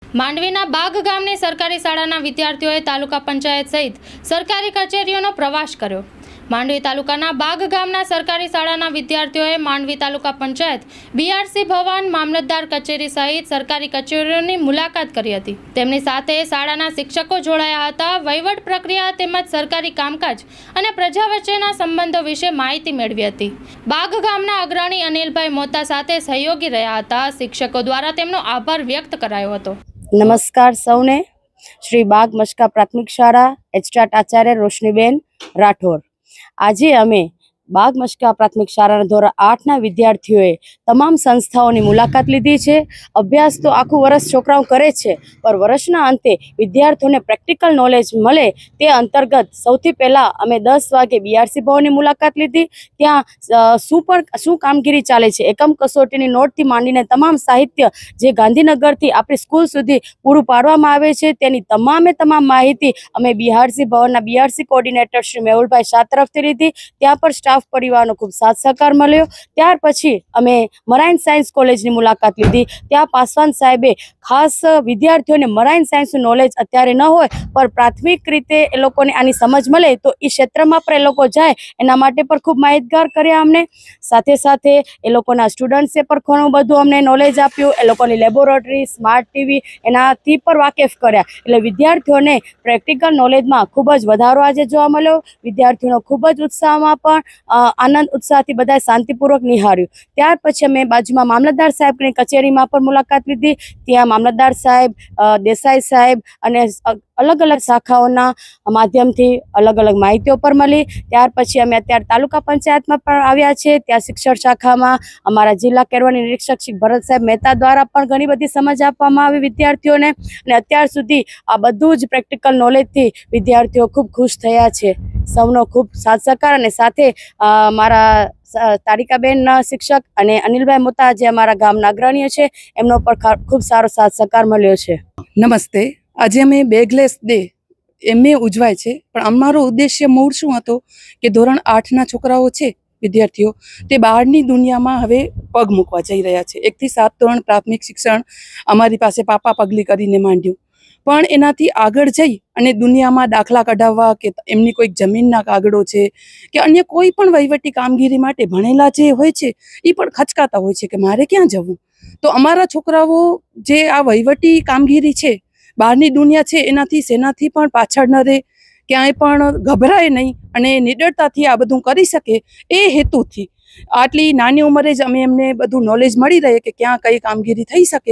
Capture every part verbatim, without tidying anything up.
માંડવીના બાગ ગામની સરકારી શાળાના વિદ્યાર્થીઓએ તાલુકા પંચાયત સહિત સરકારી કચેરીઓનો પ્રવાસ કર્યો। માંડવી તાલુકાના બાગ ગામના સરકારી શાળાના વિદ્યાર્થીઓએ માંડવી તાલુકા પંચાયત, બીઆરસી ભવન, મામલતદાર કચેરી સહિત સરકારી કચેરીઓની મુલાકાત કરી હતી। તેમની સાથે શાળાના શિક્ષકો જોડાયા હતા। વહીવટ પ્રક્રિયા તેમજ સરકારી કામકાજ અને પ્રજા વચ્ચેના સંબંધો વિશે માહિતી મેળવી હતી। બાગ ગામના અગ્રણી અનિલભાઈ મોતા સાથે સહયોગી રહ્યા હતા। શિક્ષકો દ્વારા તેમનો આભાર વ્યક્ત કરાયો હતો। नमस्कार सौने श्री बाग मस्का प्राथमिक शाळा एचटाट आचार्य रोशनीबेन राठौर। आज अमे बाग मस्का प्राथमिक शाळा धोरण आठ ना विद्यार्थीओए तमाम संस्थाओनी मुलाकात लीधी छे। अभ्यास तो आखुं वर्ष छोकराओ करे छे, पर वर्षना अंते विद्यार्थीओने प्रेक्टिकल नॉलेज मळे ते अंतर्गत सौथी पहेला अमे दस वागे बीआरसी भवननी मुलाकात लीधी। त्यां शुं पण शुं कामगीरी चाले छे, एकम कसोटीनी नोटथी मांडीने तमाम साहित्य जे गांधीनगरथी आपणी स्कूल सुधी पूरुं पाडवामां आवे छे तेनी तमामे तमाम माहिती अमे बीआरसी भवनना बीआरसी कोऑर्डिनेटर श्री मेहुलभाई शाह तरफथी लीधी। त्यां पर स्टाफ परिवारनो खूब साथ सहकार मळ्यो। त्यार पछी अमे मराइन सायन्स कॉलेजनी मुलाकात लीधी। त्यां पासवान साहेबे खास विद्यार्थीओने मराइन सायन्सनुं नॉलेज अत्यारे न होय पर प्राथमिक रीते ए लोकोने आनी समज मळे तो ई क्षेत्रमां पण ए लोको जाय एना माटे पण खूब माहितगार कर्या। अमने साथे साथे ए लोकोना स्टुडन्ट्से पण घणुं बधुं अमने नॉलेज आप्युं। ए लोकोनी लेबोरेटरी, स्मार्ट टीवी एनाथी पण वाकेफ कर्या। एटले विद्यार्थीओने प्रेक्टिकल नॉलेजमां खूब ज वधारो आज जोवा मळ्यो। विद्यार्थीओनो खूब ज उत्साहमां पण आनंद उत्साहथी बधाए शांतिपूर्वक निहाळ्युं। त्यार पछी अमे बाजुमां मामलतदार साहेबनी कचेरीमां पण मुलाकात लीधी। त्यां मामलतदार साहेब, देसाई साहेब अने अलग अलग शाखाओना माध्यमथी अलग अलग माहितीओ पर मळी। त्यार पछी अमे अत्यारे तालुका पंचायतमां पण आव्या छे। त्यां शिक्षण शाखामां अमारा जिल्ला केरवणी निरीक्षक श्री भरत साहेब मेहता द्वारा पण घणी बधी समज आपवामां आवी विद्यार्थीओने अने अत्यार सुधी आ बधुं ज प्रेक्टिकल नॉलेजथी विद्यार्थीओ खूब खुश थया छे। सौनो खूब साथ सहकार अने साथे मारा तारिकाबेन शिक्षक अने अनिलभाई मोता जे अमारा गामना अग्रણીઓ છે એમનો પણ ખૂબ સારો સાથ સહકાર મળ્યો છે। નમસ્તે। આજે અમે બેગલેસ ડે એમને ઉજવાય છે, પણ અમારો ઉદ્દેશ્ય મૂળ શું હતો કે ધોરણ આઠ ના છોકરાઓ છે વિદ્યાર્થીઓ તે બહારની દુનિયામાં હવે પગ મૂકવા જઈ રહ્યા છે। એકથી સાત ધોરણ પ્રાથમિક શિક્ષણ અમારી પાસે પાપા પગલી કરીને માંડ્યું, પણ એનાથી આગળ જઈ અને દુનિયામાં દાખલા કઢાવવા કે એમની કોઈક જમીનના કાગળો છે કે અન્ય કોઈ પણ વહીવટી કામગીરી માટે ભણેલા જે હોય છે એ પણ ખચકાતા હોય છે કે મારે ક્યાં જવું। તો અમારા છોકરાઓ જે આ વહીવટી કામગીરી છે, બહારની દુનિયા છે, એનાથી સેનાથી પણ પાછળ ન રહે, ક્યાંય પણ ગભરાય નહીં અને નિડરતાથી આ બધું કરી શકે એ હેતુથી આટલી નાની ઉંમરે જ અમે એમને બધું નોલેજ મળી રહે કે ક્યાં કઈ કામગીરી થઈ શકે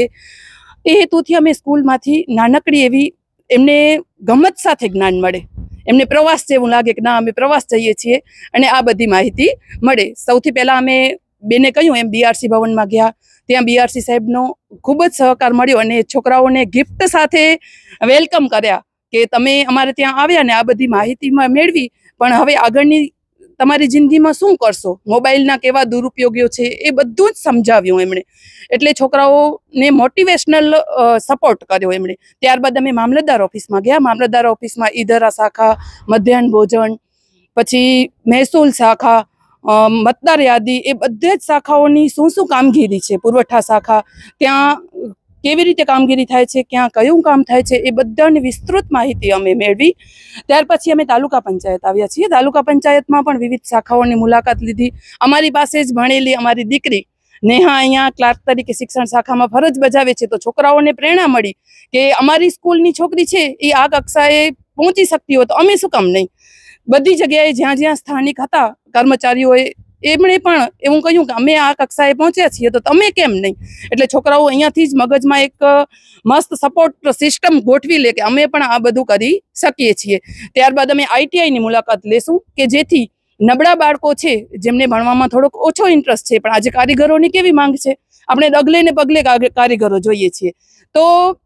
એ હેતુથી અમે સ્કૂલમાંથી નાનકડી એવી એમને ગમત સાથે જ્ઞાન મળે, એમને પ્રવાસ જેવું લાગે કે ના અમે પ્રવાસ જઈએ છીએ અને આ બધી માહિતી મળે। સૌથી પહેલાં અમે બેને કહ્યું એમ બીઆરસી ભવનમાં ગયા। ત્યાં બીઆરસી સાહેબનો ખૂબ જ સહકાર મળ્યો અને છોકરાઓને ગિફ્ટ સાથે વેલકમ કર્યા કે તમે અમારે ત્યાં આવ્યા ને આ બધી માહિતીમાં મેળવી, પણ હવે આગળની તમારી જિંદગીમાં શું કરશો, મોબાઈલના કેવા દુરુપયોગો છે એ બધું જ સમજાવ્યું એમણે। એટલે છોકરાઓને મોટિવેશનલ સપોર્ટ કર્યો એમણે। ત્યારબાદ અમે મામલતદાર ઓફિસમાં ગયા। મામલતદાર ઓફિસમાં ઈદરા શાખા, મધ્યાહન ભોજન, પછી મહેસૂલ શાખા, મતદાર યાદી, એ બધે જ શાખાઓની શું શું કામગીરી છે, પુરવઠા શાખા, ત્યાં કેવી રીતે કામગીરી થાય છે, ક્યાં કયું કામ થાય છે એ બધાની વિસ્તૃત માહિતી અમે મેળવી। ત્યાર પછી અમે તાલુકા પંચાયત આવ્યા છીએ। તાલુકા પંચાયતમાં પણ વિવિધ શાખાઓની મુલાકાત લીધી। અમારી પાસે જ ભણેલી અમારી દીકરી નેહા અહીંયા ક્લાર્ક તરીકે શિક્ષણ શાખામાં ફરજ બજાવે છે, તો છોકરાઓને પ્રેરણા મળી કે અમારી સ્કૂલની છોકરી છે એ આ કક્ષાએ પહોંચી શકતી હોય તો અમે શું કામ નહીં। બધી જગ્યાએ જ્યાં જ્યાં સ્થાનિક હતા કર્મચારીઓએ એમણે પણ એવું કહ્યું કે અમે આ કક્ષાએ પહોંચ્યા છીએ તો તમે કેમ નહીં। એટલે છોકરાઓ અહીંયાથી જ મગજમાં એક મસ્ત સપોર્ટ સિસ્ટમ ગોઠવી લે કે અમે પણ આ બધું કરી શકીએ છીએ। ત્યારબાદ અમે આઈટીઆઈની મુલાકાત લેશું કે જેથી નબળા બાળકો છે જેમને ભણવામાં થોડોક ઓછો ઇન્ટરેસ્ટ છે, પણ આજે કારીગરોની કેવી માંગ છે, આપણે ડગલે ને પગલે કારીગરો જોઈએ છીએ, તો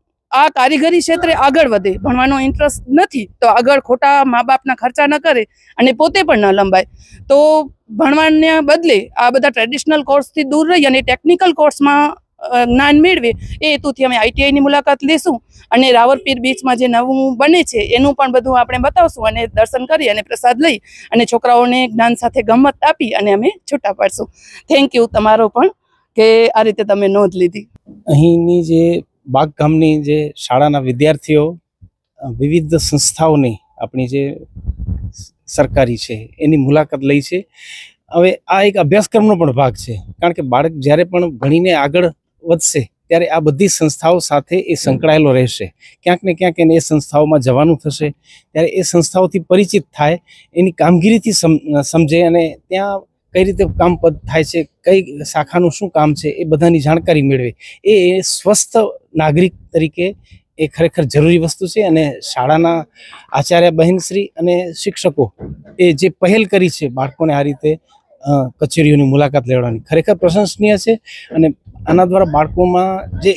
આ કારીગરી ક્ષેત્રે આગળ વધે, ભણવાનો ઇન્ટરેસ્ટ નથી તો આગળ ખોટા મા બાપના ખર્ચા ન કરે અને પોતે પણ ન લંબાય, તો ભણવાને બદલે આ બધા ટ્રેડિશનલ કોર્સથી દૂર રહી અને ટેકનિકલ કોર્સમાં જ્ઞાન મેળવે એ હેતુથી અમે આઈટીઆઈની મુલાકાત લેશું અને રાવરપીર બીચમાં જે નવું બને છે એનું પણ બધું આપણે બતાવશું અને દર્શન કરી અને પ્રસાદ લઈ અને છોકરાઓને જ્ઞાન સાથે ગમત આપી અને અમે છૂટા પાડશું। થેન્ક યુ તમારો પણ કે આ રીતે તમે નોંધ લીધી। અહીંની જે બાગ ગામની જે શાળાના વિદ્યાર્થીઓ વિવિધ સંસ્થાઓની આપણી જે સરકારી છે એની મુલાકાત લઈ છે. હવે આ એક અભ્યાસક્રમનો પણ ભાગ છે, કારણ કે બાળક જ્યારે પણ ભણીને આગળ વધશે ત્યારે આ બધી સંસ્થાઓ સાથે એ સંકળાયેલો રહેશે. ક્યાંક ને ક્યાંક એને એ સંસ્થાઓમાં જવાનું થશે, ત્યારે એ સંસ્થાઓથી પરિચિત થાય, એની કામગીરીથી સમજે અને ત્યાં કઈ રીતે કામ થાય છે, કઈ શાખાનું શું કામ છે, એ બધાની જાણકારી મેળવે. એ સ્વસ્થ નાગરિક તરીકે એ ખરેખર જરૂરી વસ્તુ છે. અને શાળાના આચાર્ય બહેનશ્રી અને શિક્ષકો એ જે પહેલ કરી છે બાળકોને આ રીતે કચેરીઓની મુલાકાત લેવાની, ખરેખર પ્રશંસનીય છે. અને આના દ્વારા બાળકોમાં જે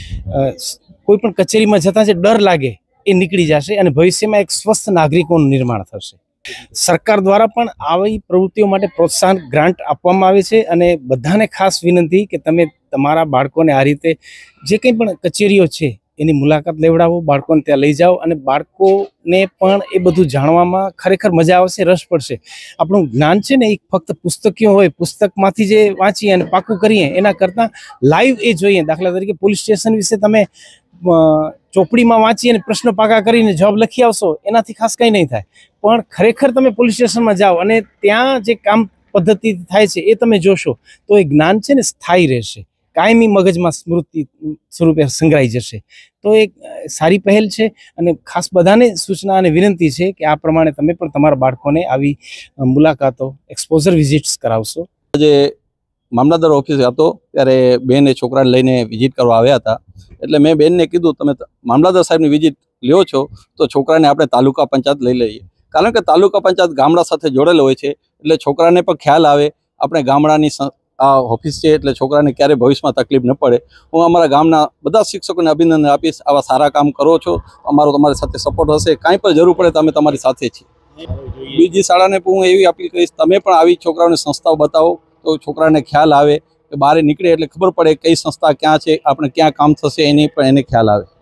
કોઈ પણ કચેરીમાં જતા જે ડર લાગે એ નીકળી જશે અને ભવિષ્યમાં એક સ્વસ્થ નાગરિકોનું નિર્માણ થશે. સરકાર દ્વારા પણ આવી પ્રવૃત્તિઓ માટે પ્રોત્સાહન ગ્રાન્ટ આપવામાં આવે છે. અને બધાને ખાસ વિનંતી કે તમે તમારા બાળકોને આ રીતે જે કંઈ પણ કચેરીઓ છે એની મુલાકાત લેવડાવો, બાળકોને ત્યાં લઈ જાઓ. અને બાળકોને પણ એ બધું જાણવામાં ખરેખર મજા આવશે, રસ પડશે. આપણું જ્ઞાન છે ને એ ફક્ત પુસ્તકીય હોય, પુસ્તકમાંથી જે વાંચીએ અને પાકું કરીએ એના કરતાં લાઈવ એ જોઈએ. દાખલા તરીકે પોલીસ સ્ટેશન વિશે તમે ચોપડીમાં વાંચી અને પ્રશ્ન પાકા કરીને જવાબ લખી આવશો, એનાથી ખાસ કંઈ નહીં થાય. પણ ખરેખર તમે પોલીસ સ્ટેશનમાં જાઓ અને ત્યાં જે કામ પદ્ધતિ થાય છે એ તમે જોશો તો એ જ્ઞાન છે ને સ્થાયી રહેશે, કાયમી મગજમાં સ્મૃતિ સ્વરૂપે સંગ્રહાઈ જશે. તો એક સારી પહેલ છે. અને ખાસ બધાને સૂચના અને વિનંતી છે કે આ પ્રમાણે તમે પણ તમારા બાળકોને આવી મુલાકાતો, એક્સપોઝર વિઝિટ્સ કરાવશો. આજે મામલતદાર ઓફિસે હતો ત્યારે બેન એ છોકરાને લઈને વિઝિટ કરવા આવ્યા હતા. એટલે મેં બેનને કીધું તમે મામલતદાર સાહેબની વિઝિટ લ્યો છો તો છોકરાને આપણે તાલુકા પંચાયત લઈ લઈએ, કારણ કે તાલુકા પંચાયત ગામડા સાથે જોડેલો હોય છે. એટલે છોકરાને પણ ખ્યાલ આવે આપણે ગામડાની આ ઓફિસ છે, એટલે છોકરાને ક્યારે ભવિષ્યમાં તકલીફ ન પડે. હું અમારા ગામના બધા શિક્ષકોને અભિનંદન આપીશ. આવા સારા કામ કરો છો, અમારો તમારી સાથે સપોર્ટ હશે. કાંઈ પણ જરૂર પડે તો અમે તમારી સાથે છીએ. બીજી શાળાને હું એવી અપીલ કરીશ, તમે પણ આવી છોકરાઓને સંસ્થાઓ બતાવો તો છોકરાને ખ્યાલ આવે કે બહાર નીકળે એટલે ખબર પડે કઈ સંસ્થા ક્યાં છે, આપણે ક્યાં કામ થશે એની પણ એને ખ્યાલ આવે.